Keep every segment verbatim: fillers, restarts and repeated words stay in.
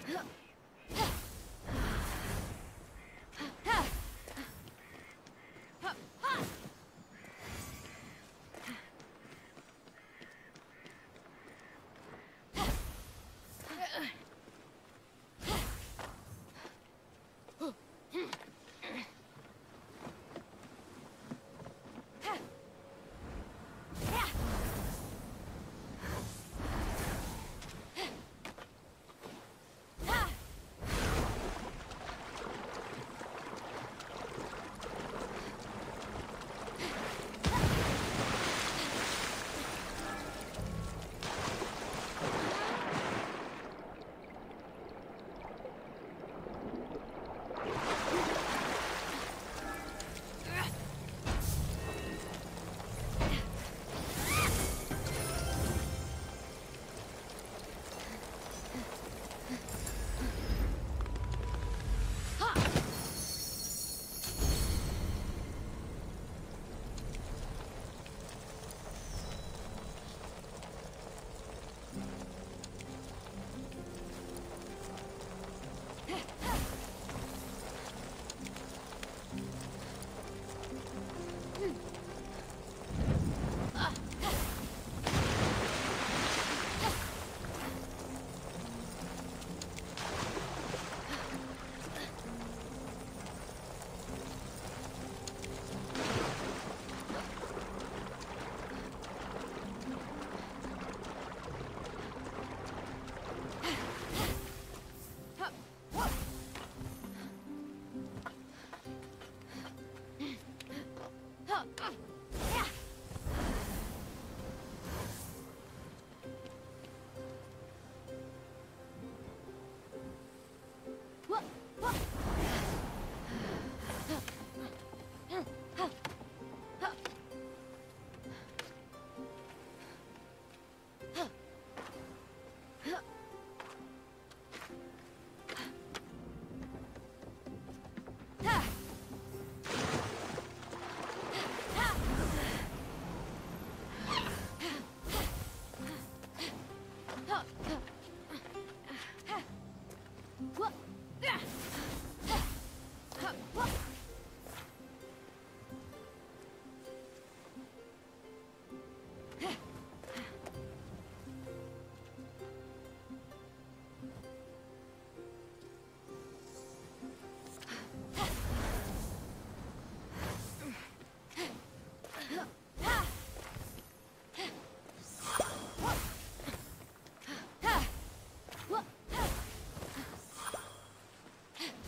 Huh.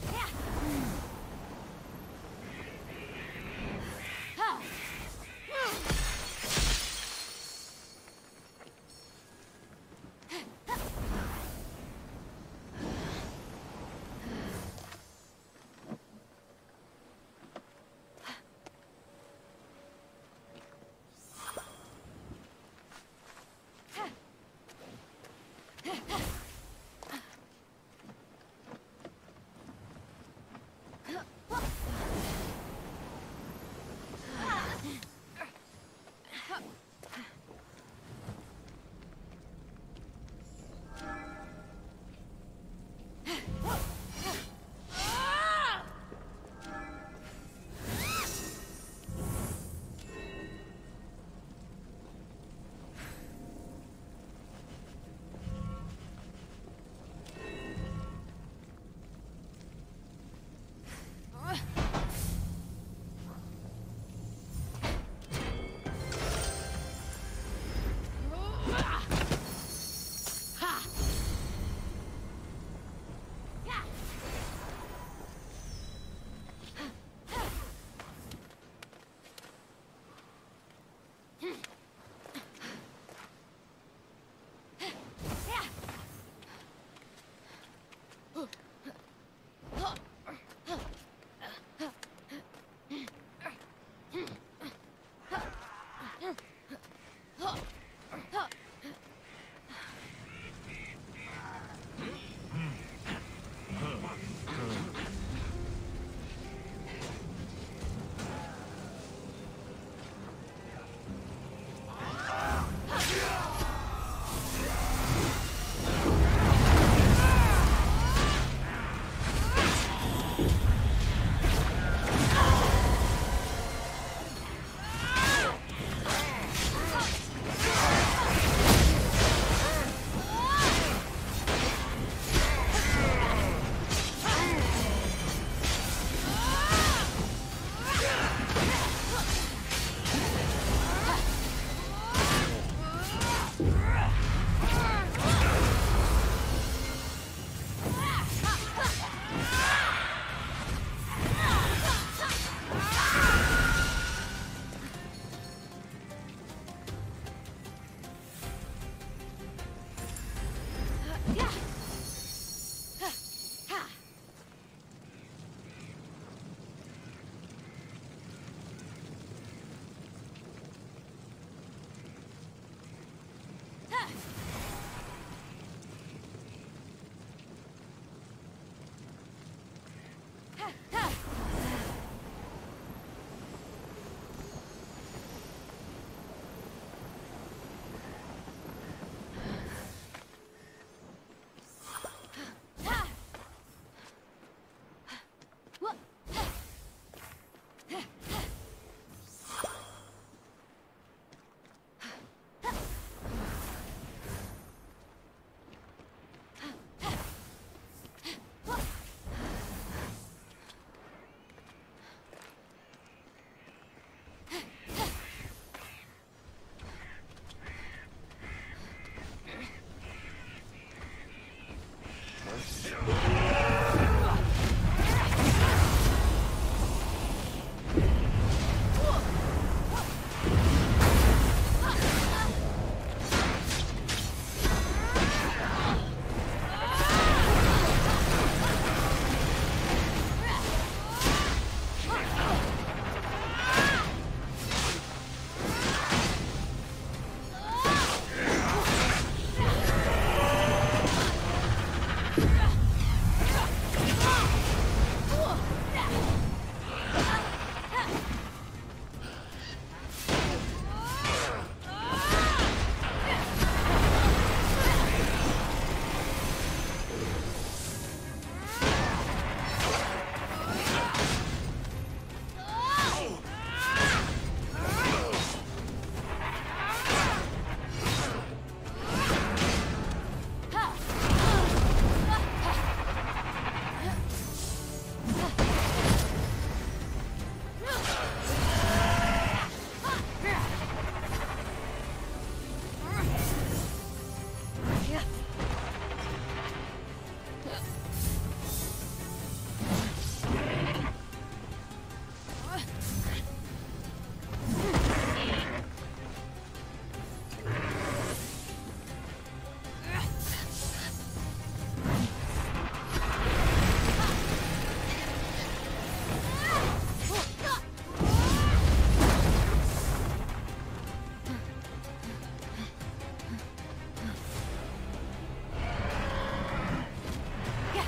Yeah.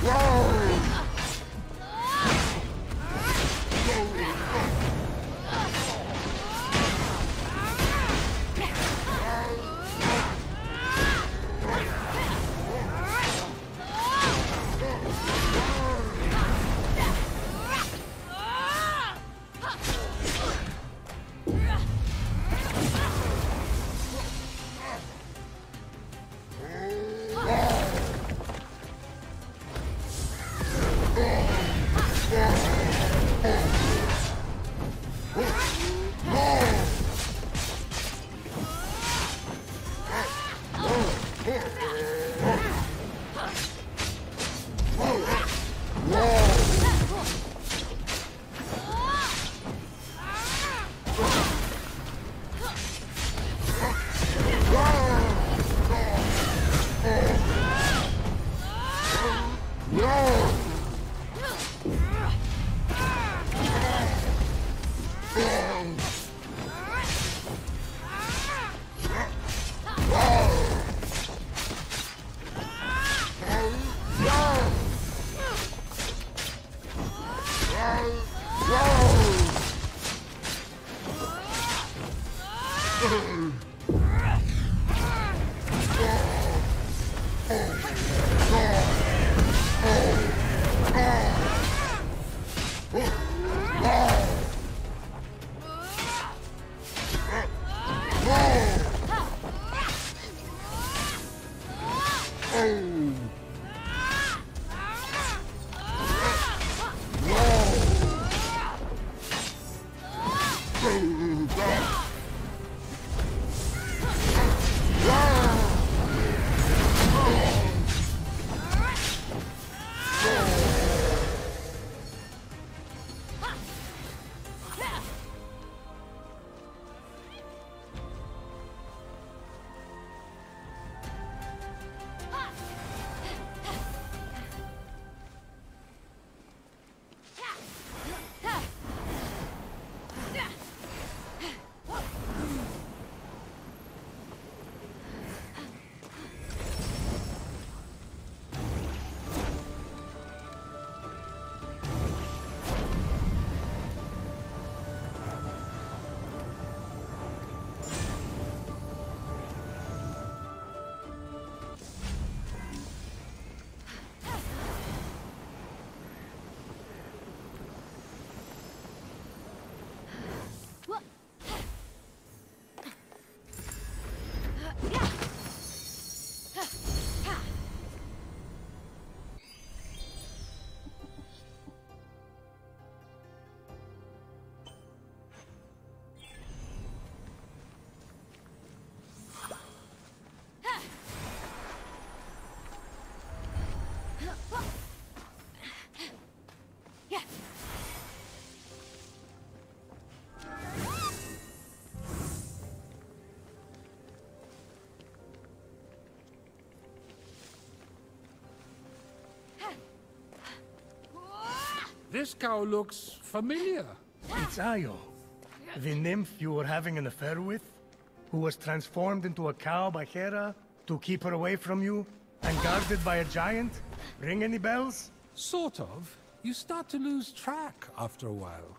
This cow looks familiar. It's Ayo, the nymph you were having an affair with, who was transformed into a cow by Hera to keep her away from you, and guarded by a giant? Ring any bells? Sort of. You start to lose track after a while.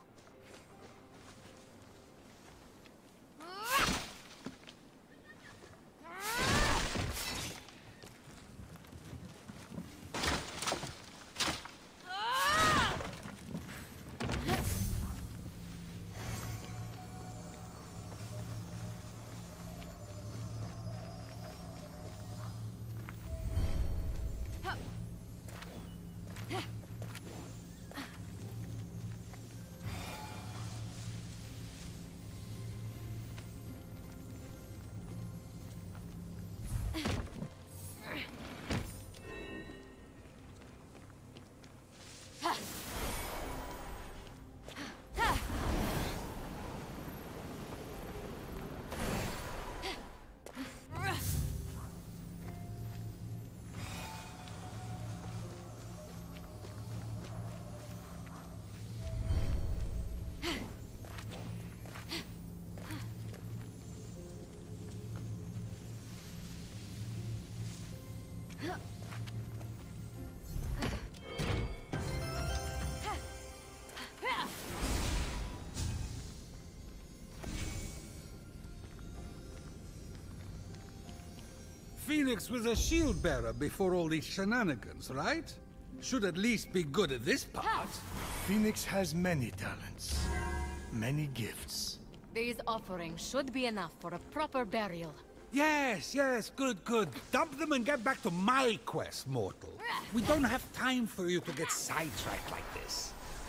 Phoenix was a shield bearer before all these shenanigans, right? Should at least be good at this part. Phoenix has many talents, many gifts. These offerings should be enough for a proper burial. Yes, yes, good, good. Dump them and get back to my quest, mortal. We don't have time for you to get sidetracked like this.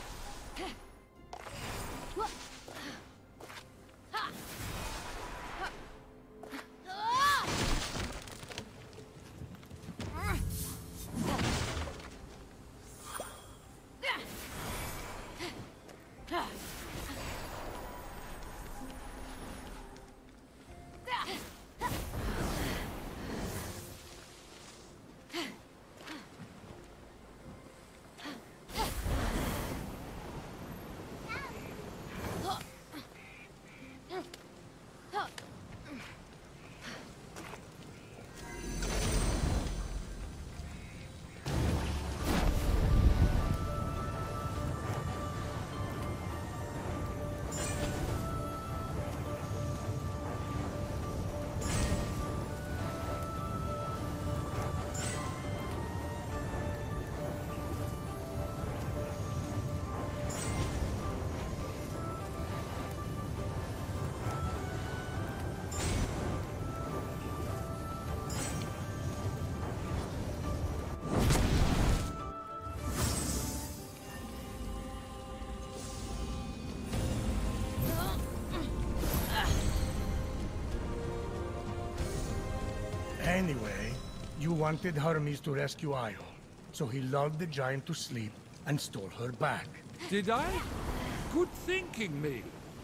Anyway, you wanted Hermes to rescue Io, so he lulled the giant to sleep and stole her back. Did I? Good thinking, me.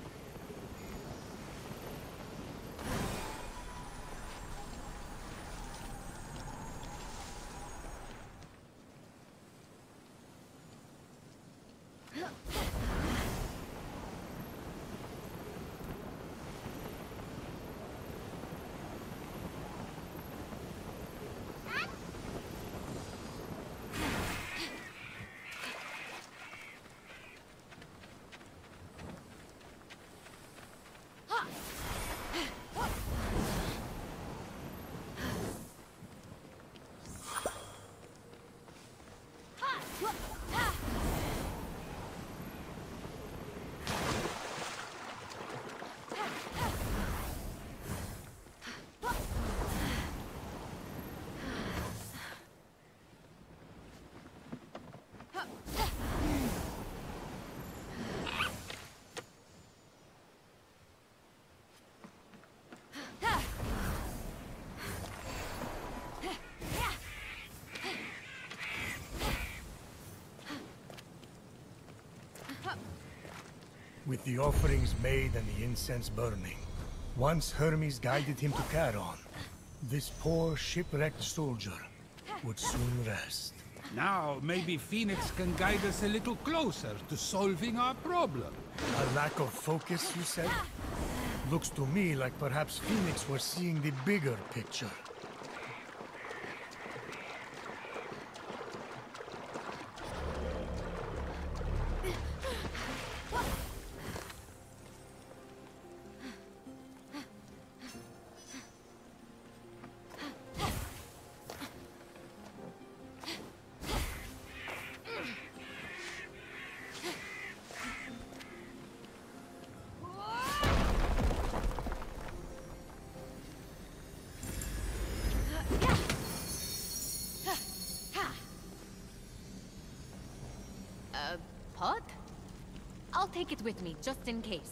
With the offerings made and the incense burning, once Hermes guided him to Charon, this poor shipwrecked soldier would soon rest. Now, maybe Phoenix can guide us a little closer to solving our problem. A lack of focus, you said? Looks to me like perhaps Phoenix was seeing the bigger picture. Pot? I'll take it with me, just in case.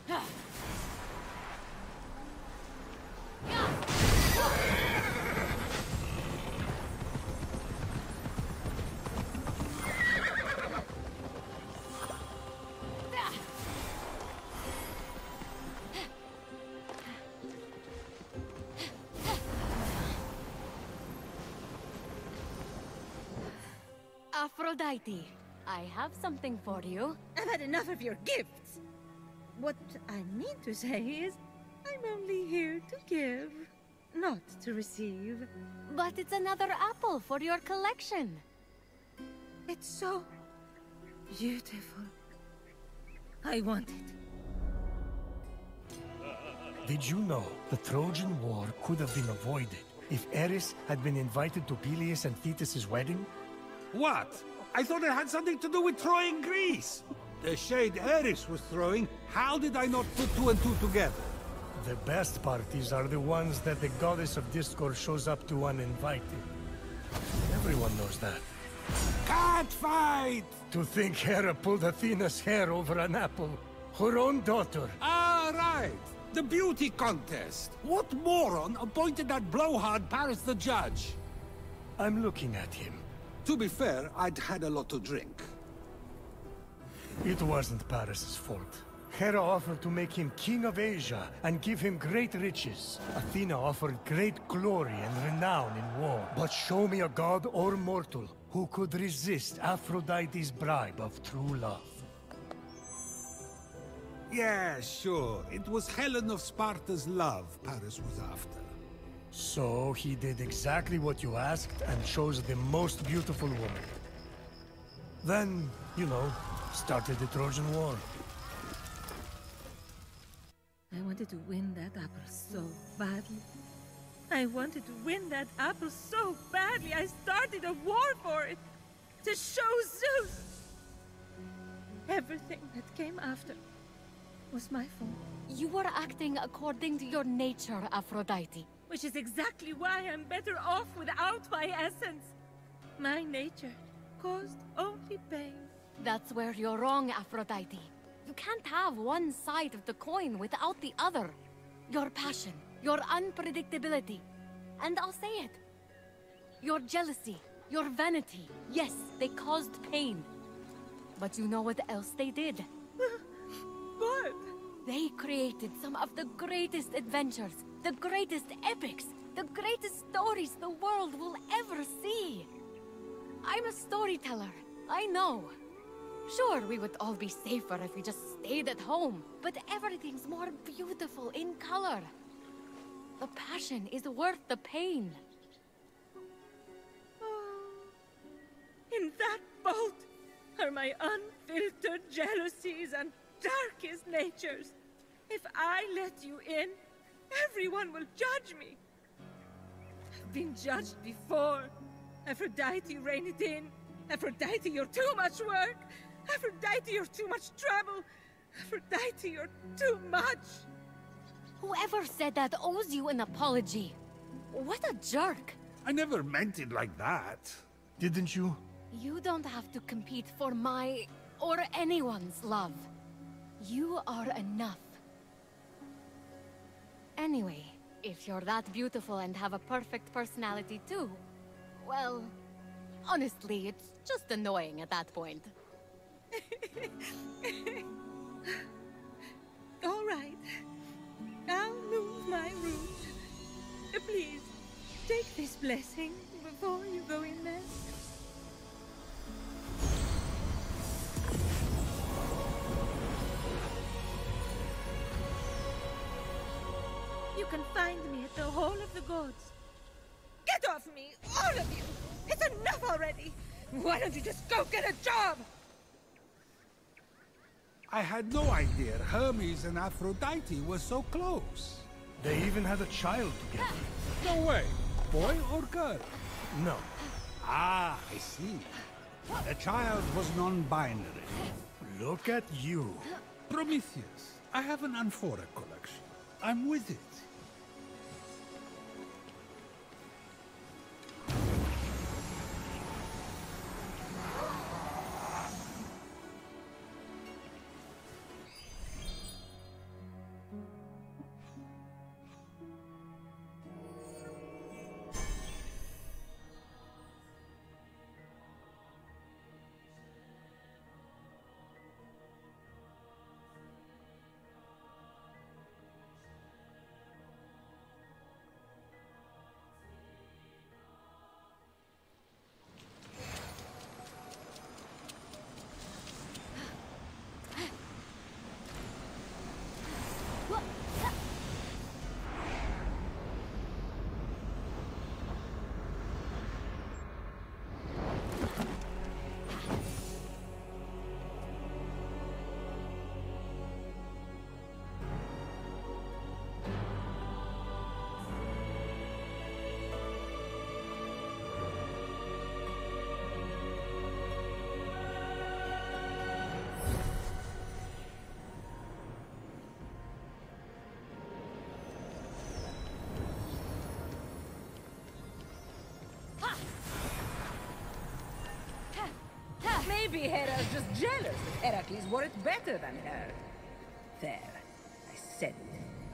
Aphrodite, I have something for you. I've had enough of your gifts. What I mean to say is, I'm only here to give, not to receive. But it's another apple for your collection. It's so beautiful. I want it. Did you know the Trojan War could have been avoided if Eris had been invited to Peleus and Thetis' wedding? What? I thought it had something to do with Troy and Greece. The shade Eris was throwing, how did I not put two and two together? The best parties are the ones that the goddess of discord shows up to uninvited. Everyone knows that. Cat fight! To think Hera pulled Athena's hair over an apple. Her own daughter. Ah, right. The beauty contest. What moron appointed that blowhard Paris the judge? I'm looking at him. To be fair, I'd had a lot to drink. It wasn't Paris' fault. Hera offered to make him king of Asia and give him great riches. Athena offered great glory and renown in war. But show me a god or mortal who could resist Aphrodite's bribe of true love. Yeah, sure. It was Helen of Sparta's love Paris was after. So he did exactly what you asked and chose the most beautiful woman. Then, you know, started the Trojan War. I wanted to win that apple so badly. I wanted to win that apple so badly. I started a war for it. To show Zeus. Everything that came after was my fault. You were acting according to your nature, Aphrodite. Which is exactly why I'm better off without my essence. My nature caused only pain. That's where you're wrong, Aphrodite. You can't have one side of the coin without the other. Your passion, your unpredictability, and I'll say it. Your jealousy, your vanity, yes, they caused pain. But you know what else they did? What? They created some of the greatest adventures, the greatest epics, the greatest stories the world will ever see. I'm a storyteller, I know. Sure, we would all be safer if we just stayed at home, but everything's more beautiful in color. The passion is worth the pain. Oh, in that boat are my unfiltered jealousies and darkest natures. If I let you in, everyone will judge me. I've been judged before. Aphrodite, rein it in. Aphrodite, you're too much work. Aphrodite, you're too much trouble. Aphrodite, you're too much. Whoever said that owes you an apology. What a jerk. I never meant it like that. Didn't you? You don't have to compete for my or anyone's love. You are enough. Anyway, if you're that beautiful and have a perfect personality too, well, honestly, it's just annoying at that point. All right. I'll move my route. Please, take this blessing before you go in there. You can find me at the Hall of the Gods. Get off me, all of you! It's enough already! Why don't you just go get a job? I had no idea Hermes and Aphrodite were so close. They even had a child together. No way. Boy or girl? No. Ah, I see. The child was non-binary. Look at you. Prometheus, I have an amphora collection. I'm with it. Maybe Hera's just jealous that Heracles wore it better than her. There. I said it.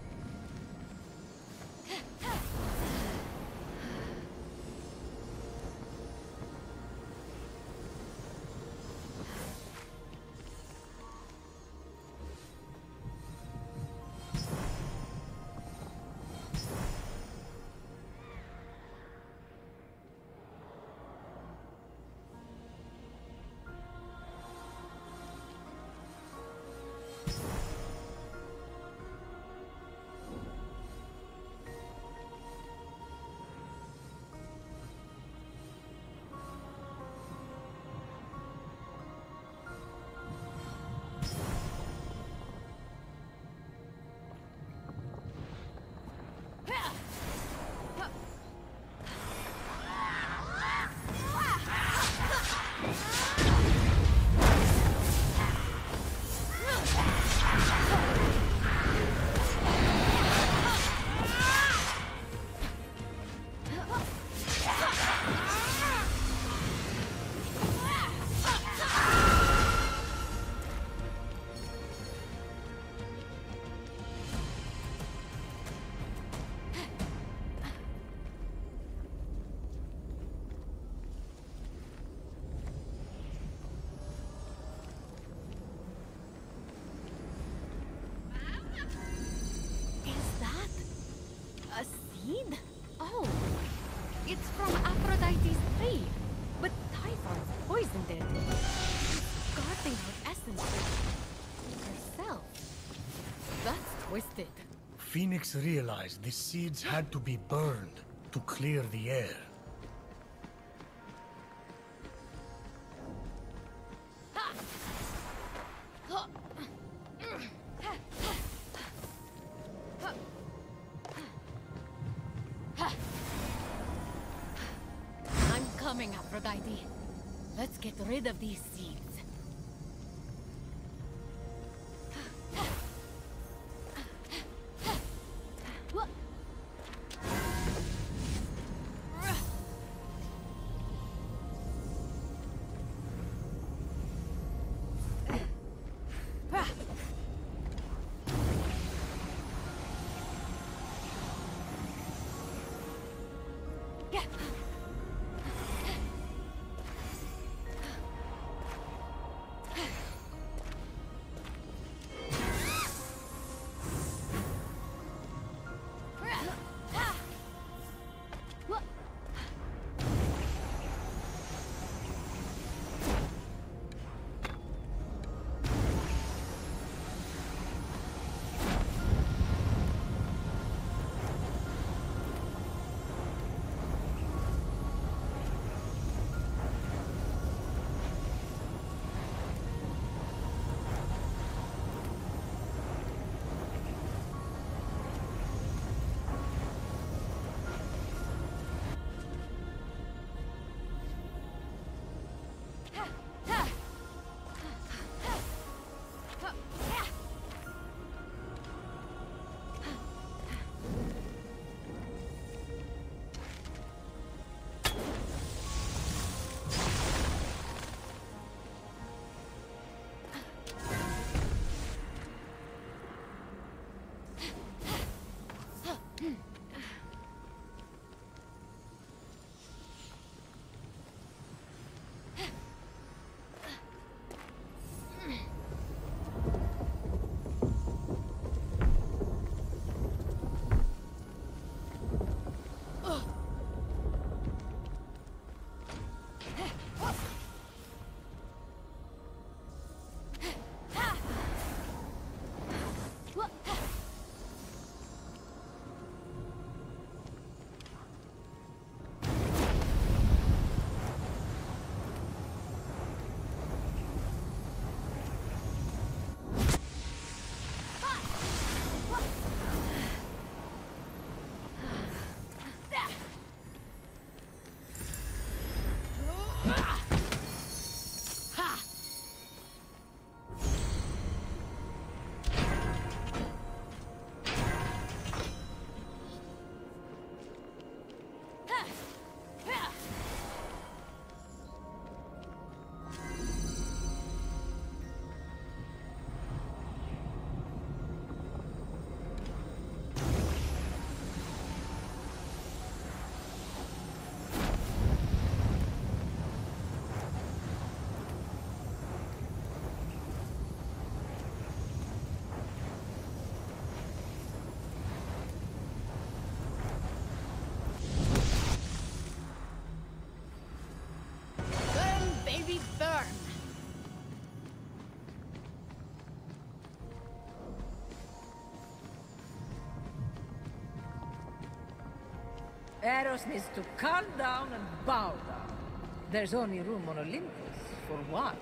Oh, it's from Aphrodite's tree. But Typhon's poisoned it. She's guarding her essence herself. That's twisted. Phoenix realized the seeds had to be burned to clear the air. I'm coming, Aphrodite. Let's get rid of these seeds. Eros needs to calm down and bow down. There's only room on Olympus for one.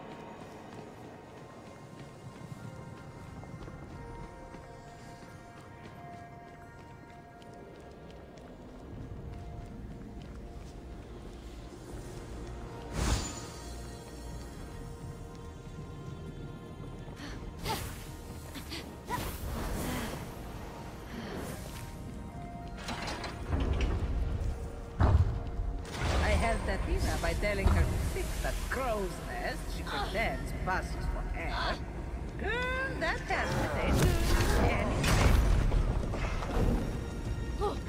Athena by telling her to fix that crow's nest she pretends passes for air. Girl, that has potential. Anyway. Look!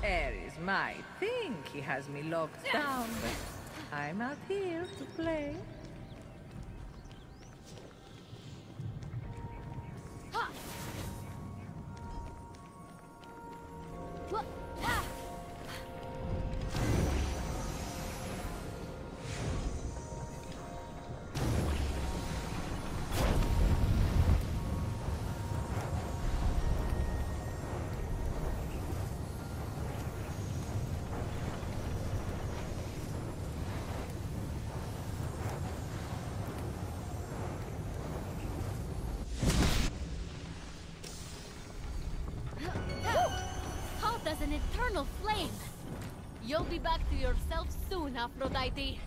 Ares might think he has me locked down, but I'm out here to play. An eternal flame. You'll be back to yourself soon, Aphrodite.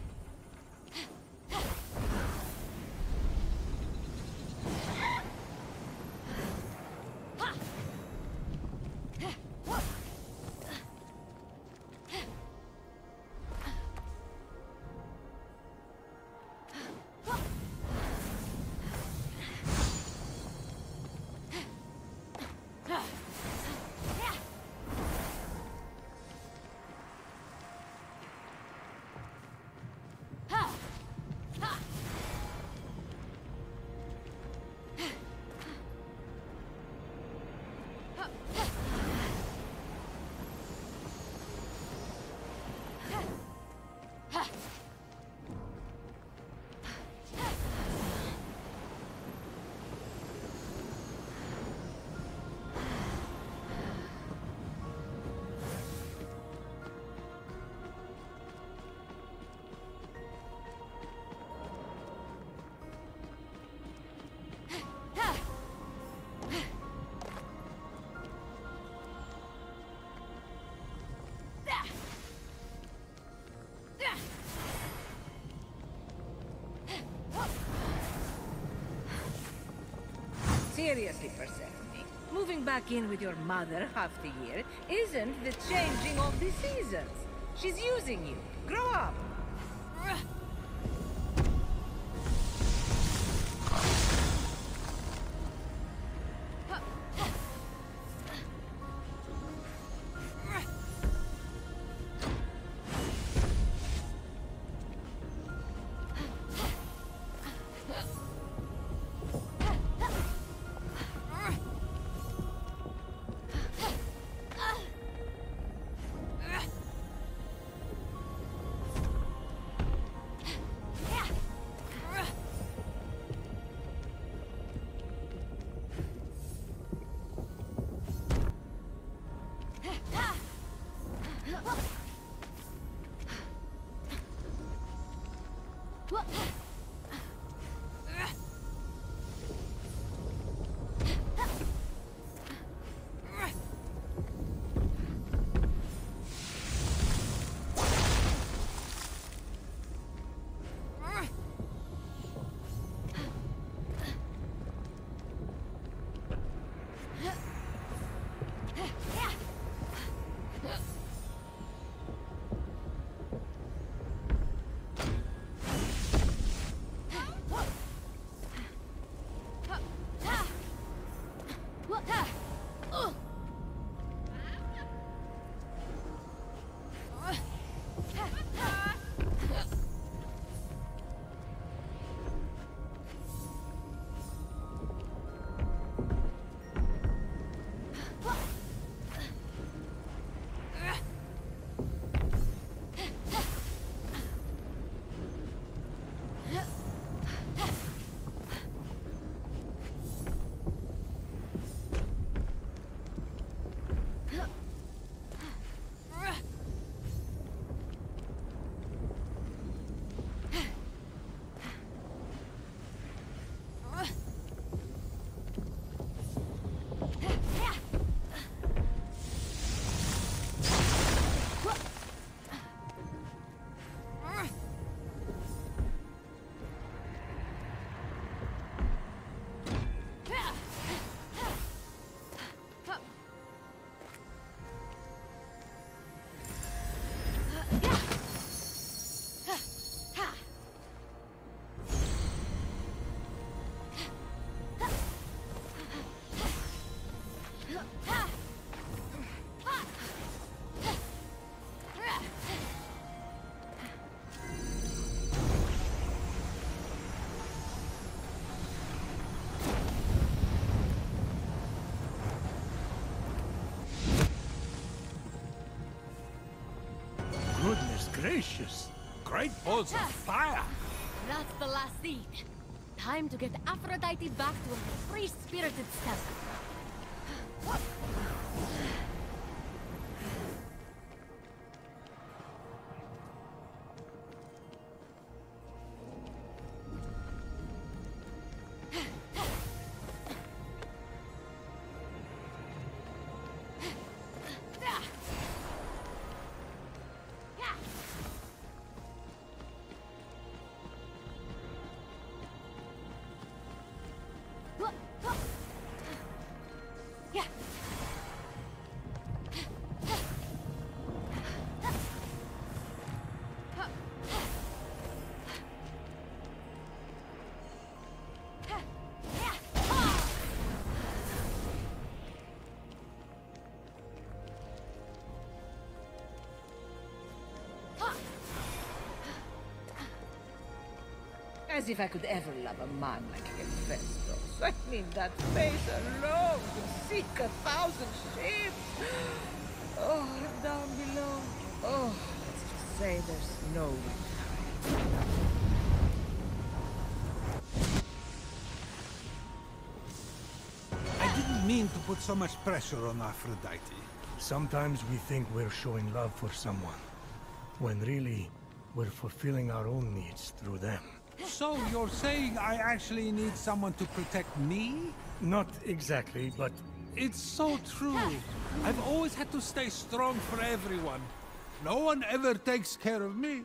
Seriously, Persephone, moving back in with your mother half the year isn't the changing of the seasons. She's using you. Grow up. gracious! Great balls of fire! That's the last scene. Time to get Aphrodite back to her free-spirited self. As if I could ever love a man like Hephaestus. I mean, that face alone could sink a thousand ships. Oh, and down below. Oh, let's just say there's no return. I didn't mean to put so much pressure on Aphrodite. Sometimes we think we're showing love for someone, when really, we're fulfilling our own needs through them. So you're saying I actually need someone to protect me? Not exactly, but... It's so true. I've always had to stay strong for everyone. No one ever takes care of me.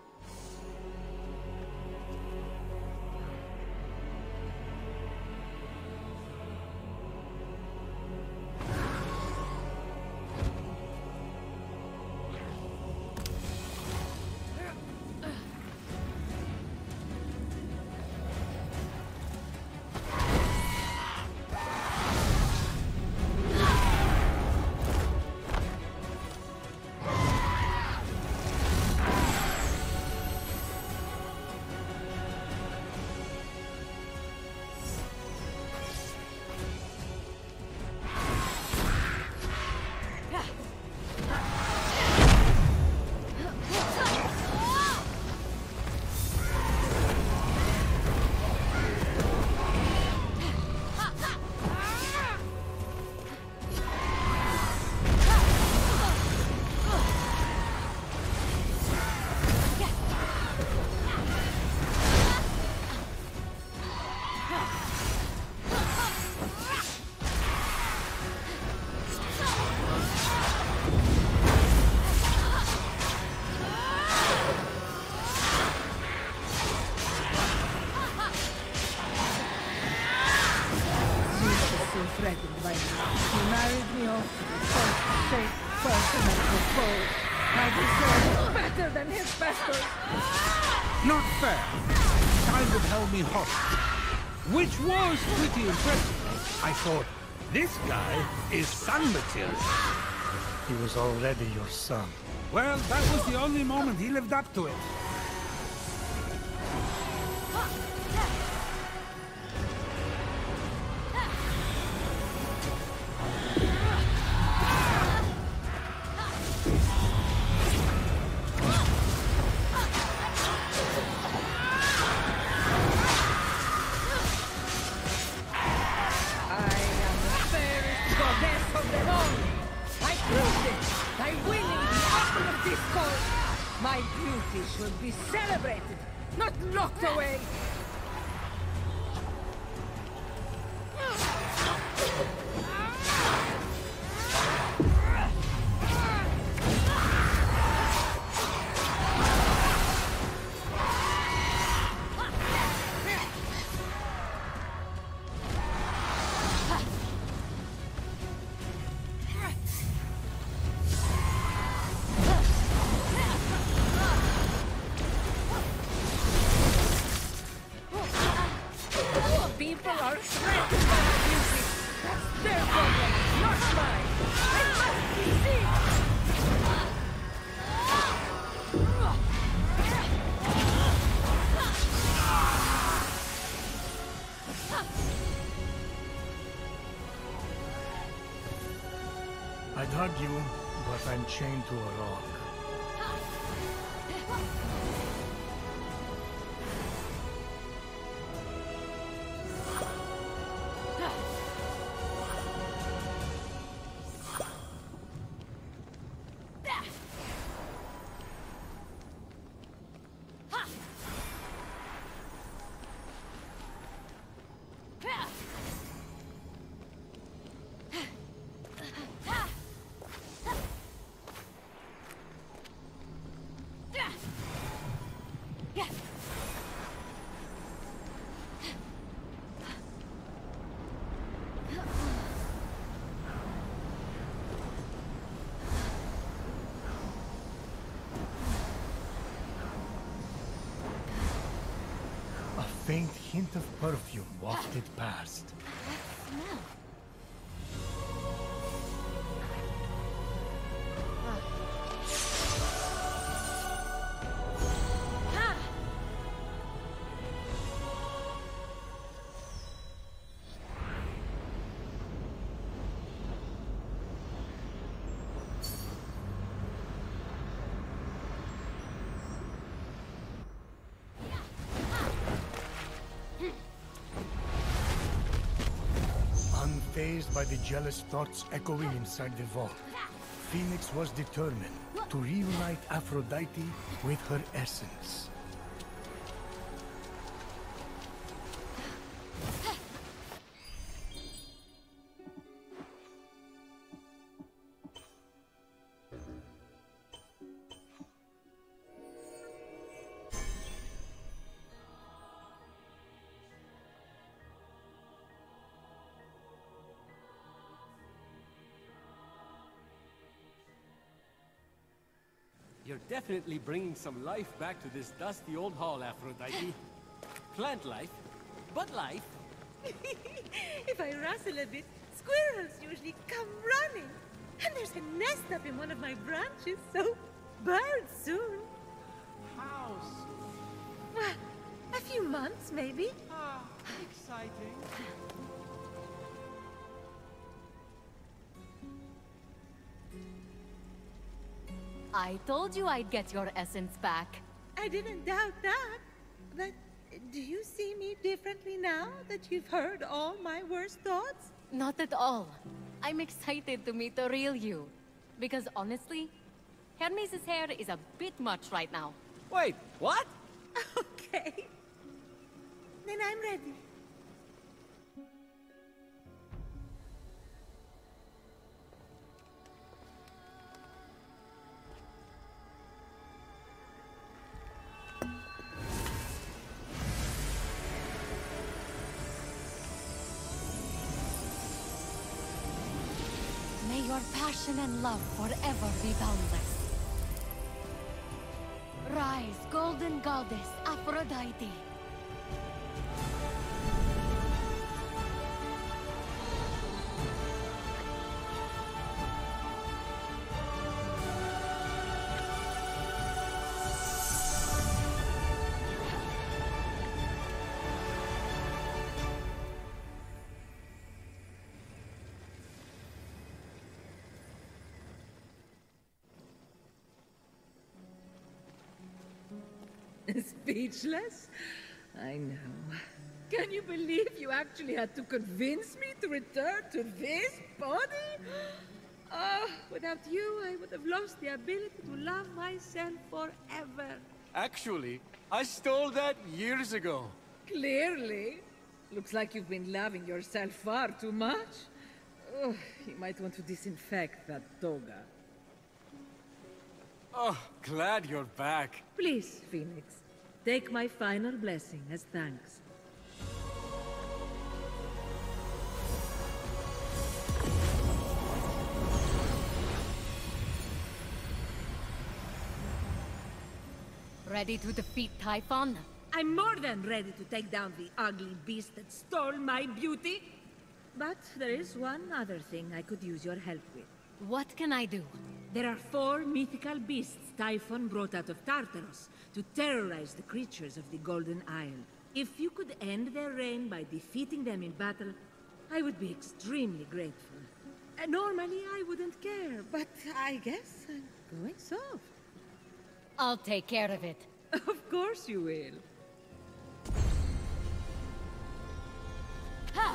Threatened by me. He married me off to the first safe person I proposed. My deserve is better than his besters. Not fair. Kind of held me hostage. Which was pretty impressive. I thought, this guy is son material. He was already your son. Well, that was the only moment he lived up to it. My beauty should be celebrated, not locked away. People are threatened by my beauty. That's their problem, not mine. I must be seen. I'd hug you, but I'm chained to a rock. A faint hint of perfume wafted past. That smell. Unfazed by the jealous thoughts echoing inside the vault, Phoenix was determined to reunite Aphrodite with her essence. You're definitely bringing some life back to this dusty old hall, Aphrodite. Plant life, but life. If I rustle a bit, squirrels usually come running. And there's a nest up in one of my branches, so birds soon. How Well, a few months, maybe. Ah, exciting. I told you I'd get your essence back. I didn't doubt that. But do you see me differently now that you've heard all my worst thoughts? Not at all. I'm excited to meet the real you. Because honestly, Hermes' hair is a bit much right now. Wait, what? Okay. Then I'm ready. May your passion and love forever be boundless. Rise, golden goddess Aphrodite. Speechless? I know. Can you believe you actually had to convince me to return to this body? Oh, without you, I would have lost the ability to love myself forever. Actually, I stole that years ago. Clearly. Looks like you've been loving yourself far too much. Oh, you might want to disinfect that toga. Oh, glad you're back. Please, Phoenix, take my final blessing as thanks. Ready to defeat Typhon? I'm more than ready to take down the ugly beast that stole my beauty. But there is one other thing I could use your help with. What can I do? There are four mythical beasts Typhon brought out of Tartarus to terrorize the creatures of the Golden Isle. If you could end their reign by defeating them in battle, I would be extremely grateful. Uh, normally I wouldn't care, but I guess I'm going soft. I'll take care of it. Of course you will. Ha!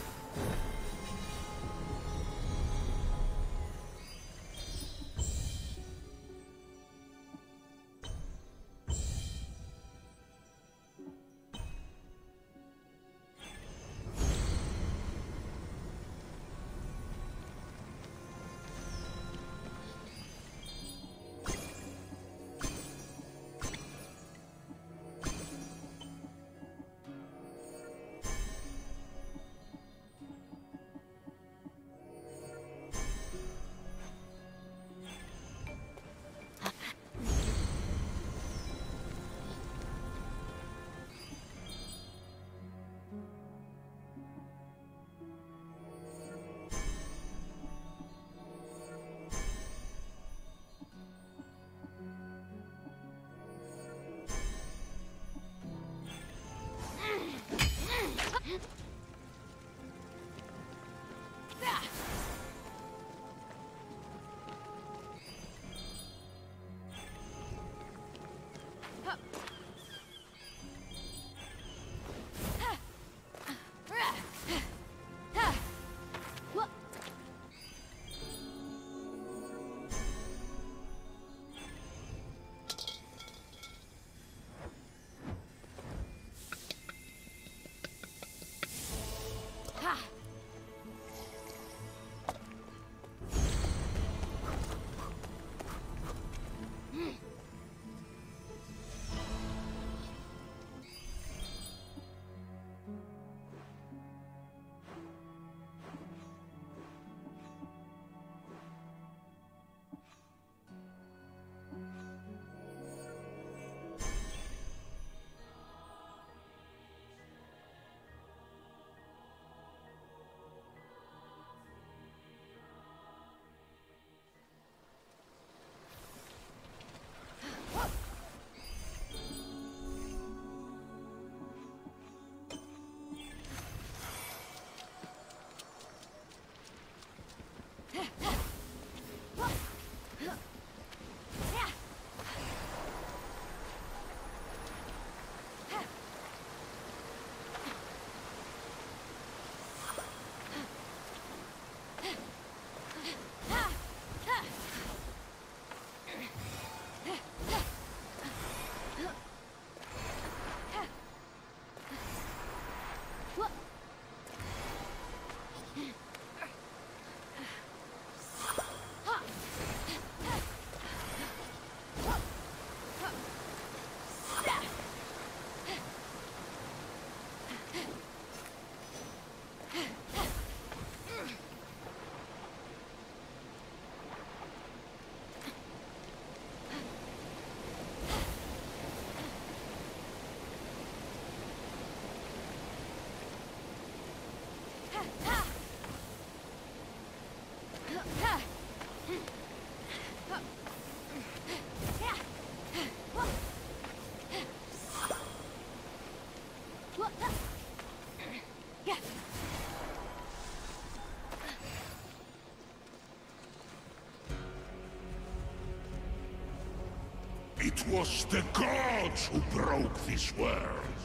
It was the gods who broke this world.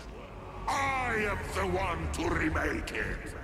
I am the one to remake it.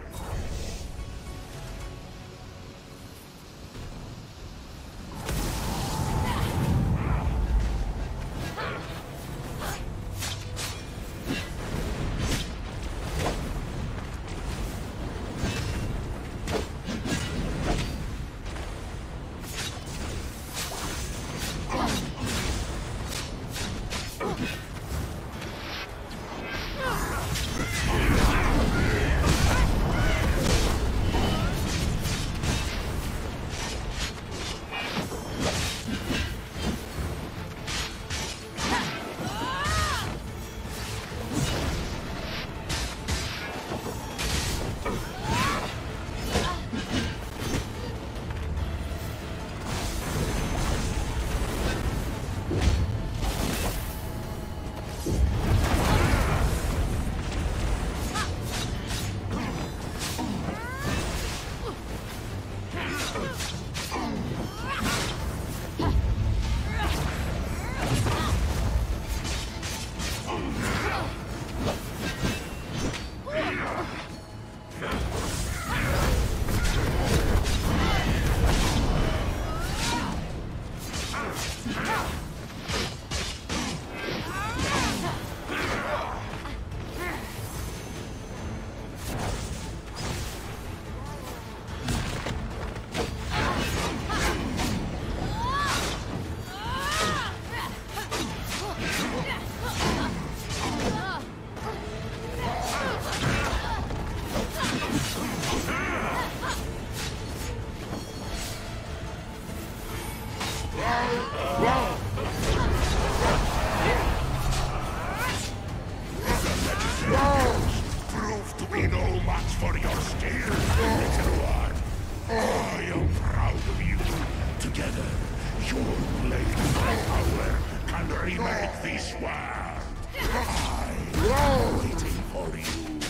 Prove to be no match for your skill, little one. I am proud of you. Together, your blade and power can remake this world. I'm waiting for you.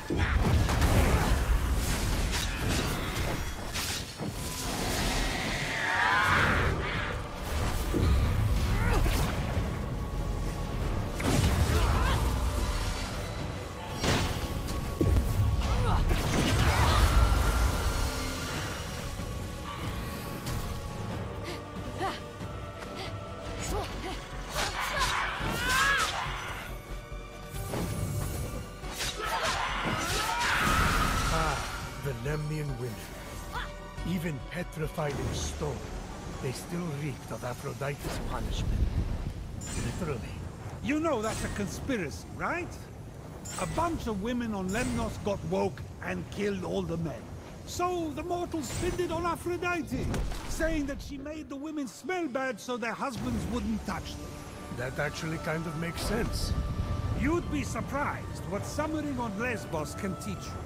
Lemnian women. Even petrified in stone, they still reeked of Aphrodite's punishment. Literally. You know that's a conspiracy, right? A bunch of women on Lemnos got woke and killed all the men. So the mortals pinned it on Aphrodite, saying that she made the women smell bad so their husbands wouldn't touch them. That actually kind of makes sense. You'd be surprised what summering on Lesbos can teach you.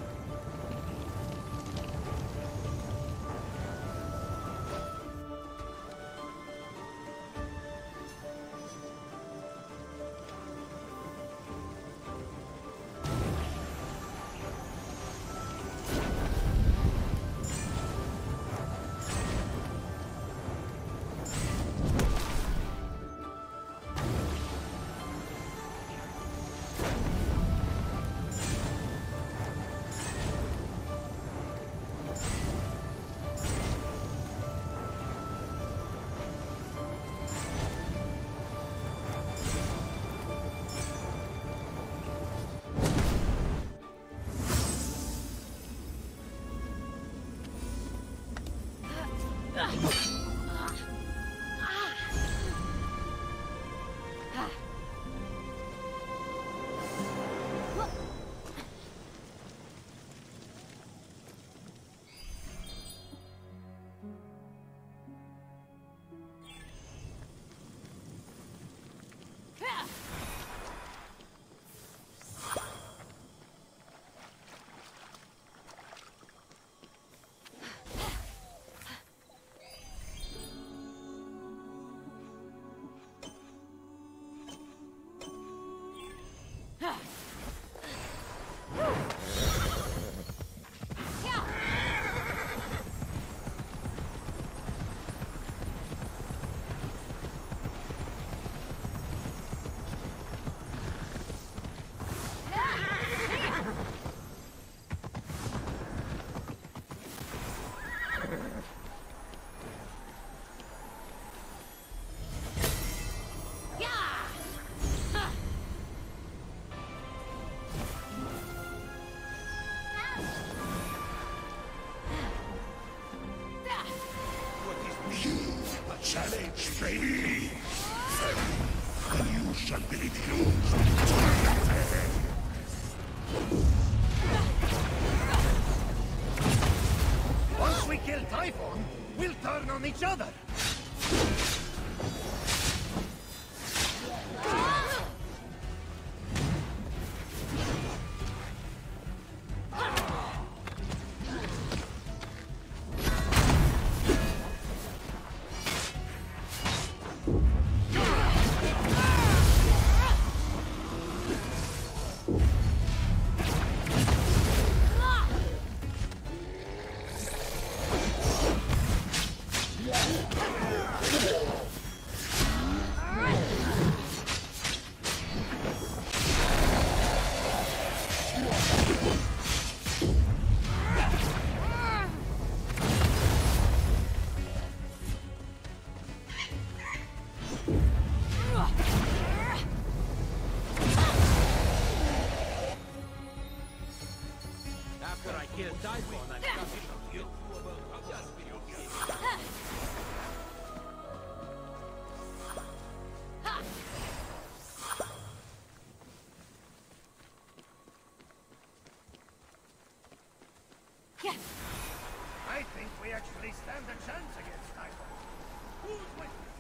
Challenge me! And you shall be reduced to nothing! Once we kill Typhon, we'll turn on each other. After I kill Typhon, I'm coming from you. Just be okay. I think we actually stand a chance against Typhon. Who's with me?